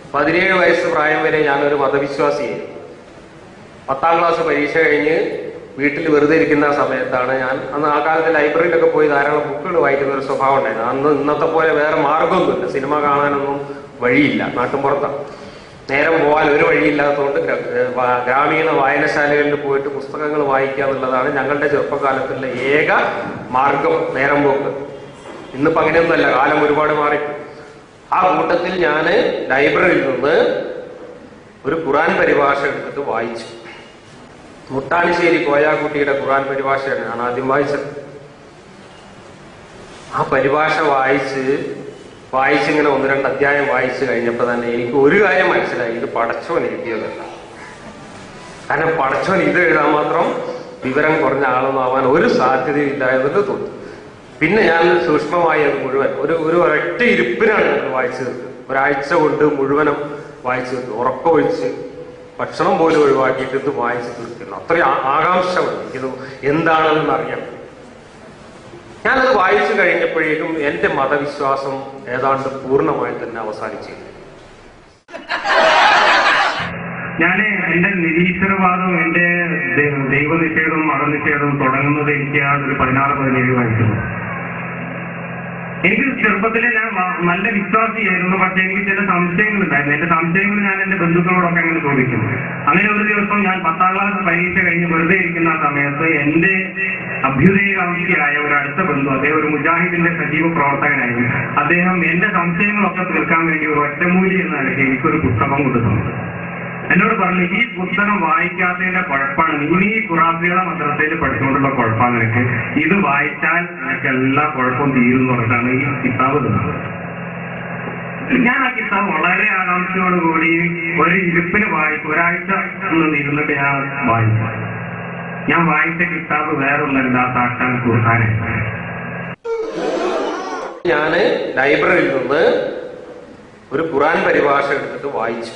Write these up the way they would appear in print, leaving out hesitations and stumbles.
17 വയസ്സ് പ്രായം വരെ ഞാനൊരു മതവിശ്വാസിയായിരുന്നു. 10ാം ക്ലാസ് പരീക്ഷ കഴിഞ്ഞ് വീട്ടിൽ വെറുതെ ഇരിക്കുന്ന സമയത്താണ് ഞാൻ അന്ന് ആ കാലത്ത് ലൈബ്രറിയിലൊക്കെ പോയി ധാരാളം ബുക്കുകൾ വായിക്കുന്ന ഒരു സ്വഭാവം ഉണ്ടായിരുന്നു. അന്ന് ഇന്നത്തെ പോലെ വേറെ മാർഗമൊന്നുമില്ല, സിനിമ കാണാനൊന്നും വഴിയില്ല, നാട്ടുമ്പുറത്താണ്. നേരം പോകാൻ ഒരു വഴിയില്ലാത്തതുകൊണ്ട് ഗ്രാമീണ വായനശാലകളിൽ പോയിട്ട് പുസ്തകങ്ങൾ വായിക്കുക എന്നുള്ളതാണ് ഞങ്ങളുടെ ചെറുപ്പകാലത്തുള്ള ഏക മാർഗം, നേരം പോക്ക്. ഇന്നിപ്പോൾ അങ്ങനെയൊന്നുമല്ല, കാലം ഒരുപാട് മാറി. ആ കൂട്ടത്തിൽ ഞാൻ ലൈബ്രറിയിൽ നിന്ന് ഒരു ഖുർആൻ പരിഭാഷ എടുത്തിട്ട് വായിച്ചു. മുട്ടാണിശ്ശേരി കോയാക്കുട്ടിയുടെ ഖുർആൻ പരിഭാഷയാണ് ഞാൻ ആദ്യം വായിച്ചത്. ആ പരിഭാഷ വായിച്ചിങ്ങനെ 1-2 അധ്യായം വായിച്ചു കഴിഞ്ഞപ്പോൾ തന്നെ എനിക്ക് ഒരു കാര്യം മനസ്സിലായി, ഇത് പടച്ചോൻ എഴുതിയതല്ല. കാരണം പടച്ചോൻ ഇത് എഴുതാൻ മാത്രം വിവരം കുറഞ്ഞ ആളൊന്നും ആവാൻ ഒരു സാധ്യതയില്ല എന്ന് തോന്നി. പിന്നെ ഞാൻ സൂക്ഷ്മമായി അത് മുഴുവൻ ഒരൊറ്റ ഇരുപ്പിനാണ് അത് വായിച്ചു തീർത്തത്. ഒരാഴ്ച കൊണ്ട് മുഴുവനും വായിച്ചു തീർത്തു. ഉറക്കമൊഴിച്ച് ഭക്ഷണം പോലും ഒഴിവാക്കിയിട്ട് ഇത് വായിച്ചു തീർക്കുന്നു. അത്രയും ആകാംക്ഷ വന്നു ഇത് എന്താണെന്ന് അറിയാം. ഞാനത് വായിച്ചു കഴിഞ്ഞപ്പോഴേക്കും എന്റെ മതവിശ്വാസം ഏതാണ്ട് പൂർണ്ണമായി തന്നെ അവസാനിച്ചു. ഞാൻ എന്റെ നിരീശ്വരവാദവും എന്റെ ദൈവനിഷേധവും മതനിഷേധവും തുടങ്ങുന്നത് എനിക്ക് ഒരു 16-17 വയസ്സുള്ളൂ. എനിക്ക് ചെറുപ്പത്തിലെ ഞാൻ നല്ല വിശ്വാസിയായിരുന്നു. പക്ഷെ എനിക്ക് ചില സംശയങ്ങളുണ്ടായിരുന്നു. എന്റെ സംശയങ്ങൾ ഞാൻ എന്റെ ബന്ധുക്കളോടൊക്കെ അങ്ങനെ ചോദിക്കും. അങ്ങനെ ഒരു ദിവസം ഞാൻ 10ാം ക്ലാസ് പരീക്ഷ കഴിഞ്ഞ് വെറുതെ ഇരിക്കുന്ന സമയത്ത് എന്റെ അഭ്യുദയകാംക്ഷിയായ ഒരു അടുത്ത ബന്ധു, അദ്ദേഹം ഒരു മുജാഹിദിന്റെ സജീവ പ്രവർത്തകനായിരുന്നു. അദ്ദേഹം എന്റെ സംശയങ്ങളൊക്കെ തീർക്കാൻ വേണ്ടി ഒരു ഒറ്റമൂലി എന്ന നിലയ്ക്ക് എനിക്കൊരു പുസ്തകം കൊടുത്തു. എന്നോട് പറഞ്ഞു, ഈ പുസ്തകം വായിക്കാത്തതിന്റെ കുഴപ്പമാണ്, നീ ഈ ഖുറാഫിയുടെ മദ്രസയിൽ പഠിച്ചുകൊണ്ടുള്ള കുഴപ്പമാണ് നിനക്ക്, ഇത് വായിച്ചാൽ നിനക്ക് എല്ലാ കുഴപ്പവും തീരും എന്ന് പറഞ്ഞിട്ടാണ് ഈ കിതാബ് തന്നത്. ഞാൻ ആ കിതാബ് വളരെ ആകാംക്ഷയോടുകൂടി ഒരു ഇരുപ്പിന് വായിച്ചു. ഒരാഴ്ച ഇരുന്നിട്ട് ഞാൻ വായിച്ച കിതാബ് വേറൊന്നല്ല, സാക്ഷാൽ ഖുർആനാണ്. ഞാന് ലൈബ്രറിയിൽ നിന്ന് ഒരു ഖുർആൻ പരിഭാഷ എടുത്തിട്ട് വായിച്ചു.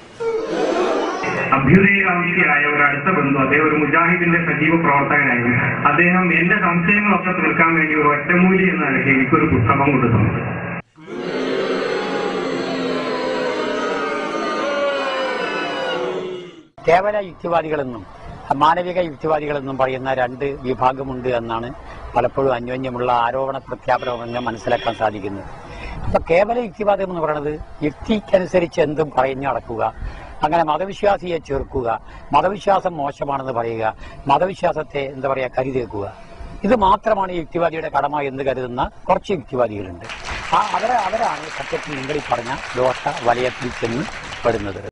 അഭ്യുദയകാംക്ഷിയായ ഒരു അടുത്ത ബന്ധു, അദ്ദേഹം ഒരു മുജാഹിദിന്റെ സജീവ പ്രവർത്തകനായിരുന്നു. അദ്ദേഹം എന്റെ സംശയങ്ങളൊക്കെ തീർക്കാൻ വേണ്ടി ഒരു ഒറ്റമൂലി എന്ന നിലയ്ക്ക് എനിക്കൊരു പുസ്തകം കൊടുത്തു. കേവല യുക്തിവാദികളെന്നും മാനവിക യുക്തിവാദികളെന്നും പറയുന്ന 2 വിഭാഗമുണ്ട് എന്നാണ് പലപ്പോഴും അന്യോന്യമുള്ള ആരോപണ പ്രഖ്യാപനങ്ങൾ മനസ്സിലാക്കാൻ സാധിക്കുന്നത്. അപ്പൊ കേവല യുക്തിവാദം എന്ന് പറയുന്നത് യുക്തിക്കനുസരിച്ച് എന്തും പറഞ്ഞു നടക്കുക, അങ്ങനെ മതവിശ്വാസിയെ ചേർക്കുക, മതവിശ്വാസം മോശമാണെന്ന് പറയുക, മതവിശ്വാസത്തെ കരുതേക്കുക, ഇത് മാത്രമാണ് യുക്തിവാദിയുടെ കടമ എന്ന് കരുതുന്ന കുറച്ച് യുക്തിവാദികളുണ്ട്. അവരാണ് സത്യത്തിൽ നിങ്ങൾ പറഞ്ഞ ദോഷ വലയത്തിൽ ചെന്ന് പെടുന്നത്.